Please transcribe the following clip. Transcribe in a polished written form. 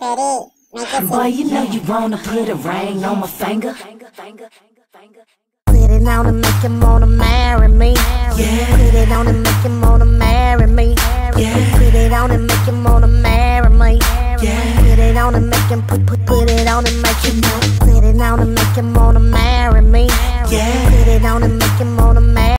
Boy, you know you wanna put a ring on my finger. Put it on and make him wanna marry me. Yeah. Put it on and make him wanna marry me. Yeah. Put it on and make him wanna marry me. Yeah. Put it on and make him put it on and make him put it on and make him wanna marry me. Yeah. Put it on and make him wanna marry